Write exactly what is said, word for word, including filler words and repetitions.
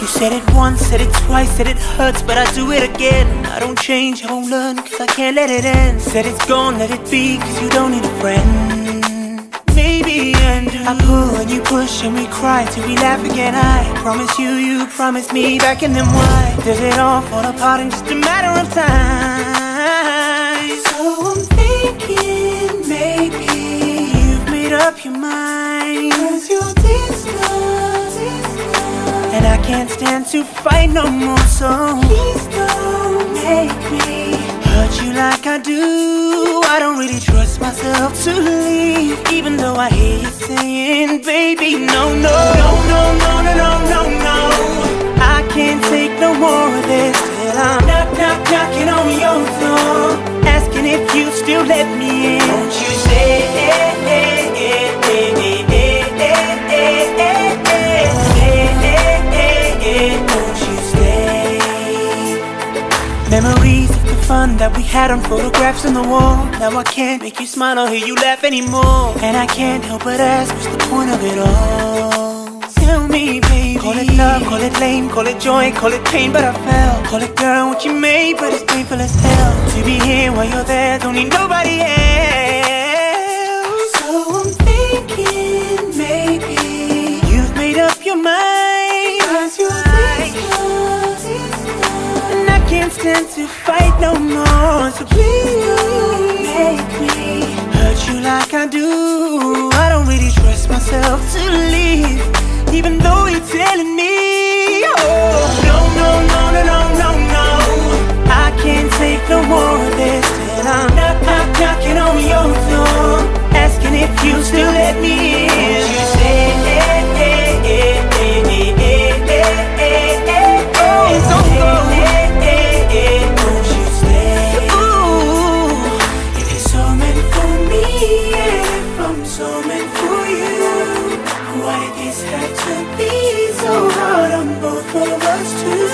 You said it once, said it twice, said it hurts, but I do it again. I don't change, I won't learn, cause I can't let it end. Said it's gone, let it be, cause you don't need a friend. Maybe and I pull and you push and we cry till we laugh again. I promise you, you promise me, back in them why does it all fall apart in just a matter of time? So I'm thinking maybe you've made up your mind, cause you're distant, and I can't stand to fight no more. So please don't make me hurt you like I do. I don't really trust myself to leave, even though I hear you saying, baby, no, no, no, no, no, no, no, no, no. I can't take no more of this till I'm knock, knock, knocking on your door, asking if you still let me in. Won't you stay? Won't you stay? Memories of the fun that we had on photographs on the wall. Now I can't make you smile or hear you laugh anymore, and I can't help but ask, what's the point of it all? Tell me, baby. Call it love, call it lame, call it joy, call it pain, but I fell. Call it girl, what you made, but it's painful as hell to be here while you're there, don't need nobody else. So I'm thinking maybe you've made up your mind, cause you're distant, and I can't stand to fight no more. So please don't make me hurt you like I do. I don't really trust myself to leave, even though you're telling me, oh, no, no, no, no, no, no, no. I can't take no more of this till I'm knock, knock, knocking on your door, asking if you still let me in. Won't you stay? Oh, so go. Won't you stay? Ooh, if you're so meant for me, and if I'm so meant for you, why did this have to be so hard on both of us too?